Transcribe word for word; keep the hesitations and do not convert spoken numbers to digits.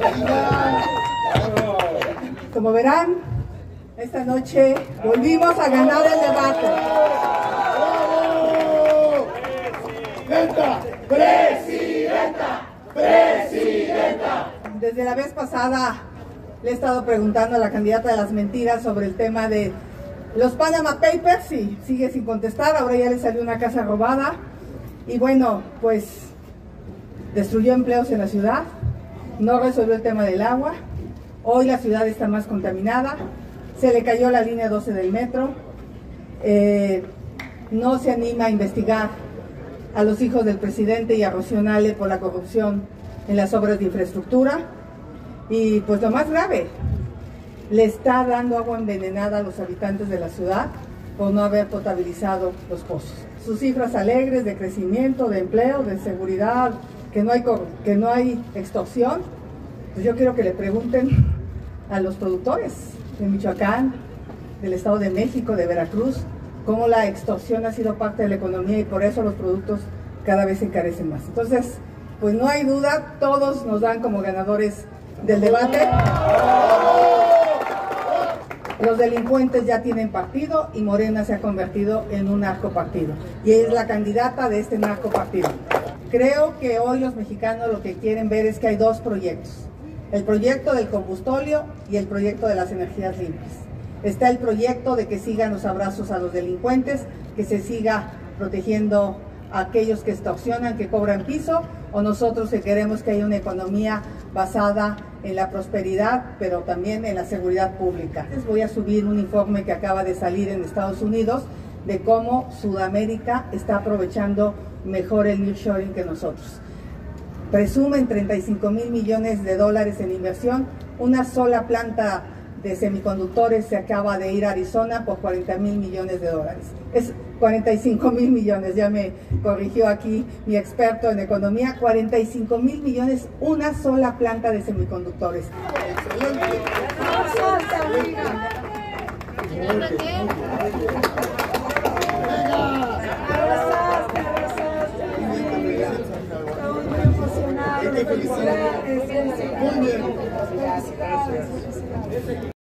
Como verán, esta noche volvimos a ganar el debate. ¡Presidenta! ¡Presidenta! ¡Presidenta! Desde la vez pasada le he estado preguntando a la candidata de las mentiras sobre el tema de los Panama Papers y sigue sin contestar. Ahora ya le salió una casa robada y bueno, pues destruyó empleos en la ciudad, no resolvió el tema del agua. Hoy la ciudad está más contaminada, se le cayó la línea doce del metro, eh, no se anima a investigar a los hijos del presidente y a Rocío Nale por la corrupción en las obras de infraestructura y pues lo más grave, le está dando agua envenenada a los habitantes de la ciudad por no haber potabilizado los pozos. Sus cifras alegres de crecimiento, de empleo, de seguridad, que no hay, que no hay extorsión, pues yo quiero que le pregunten a los productores de Michoacán, del Estado de México, de Veracruz, cómo la extorsión ha sido parte de la economía y por eso los productos cada vez se encarecen más. Entonces, pues no hay duda, todos nos dan como ganadores del debate. Los delincuentes ya tienen partido y Morena se ha convertido en un narcopartido y es la candidata de este narcopartido. Creo que hoy los mexicanos lo que quieren ver es que hay dos proyectos, el proyecto del combustóleo y el proyecto de las energías limpias. Está el proyecto de que sigan los abrazos a los delincuentes, que se siga protegiendo a aquellos que extorsionan, que cobran piso, o nosotros que queremos que haya una economía basada en la prosperidad, pero también en la seguridad pública. Les voy a subir un informe que acaba de salir en Estados Unidos de cómo Sudamérica está aprovechando mejor el nearshoring que nosotros. Presumen treinta y cinco mil millones de dólares en inversión. Una sola planta de semiconductores se acaba de ir a Arizona por cuarenta mil millones de dólares. Es cuarenta y cinco mil millones, ya me corrigió aquí mi experto en economía, cuarenta y cinco mil millones, una sola planta de semiconductores. Felicidades. Muy bien.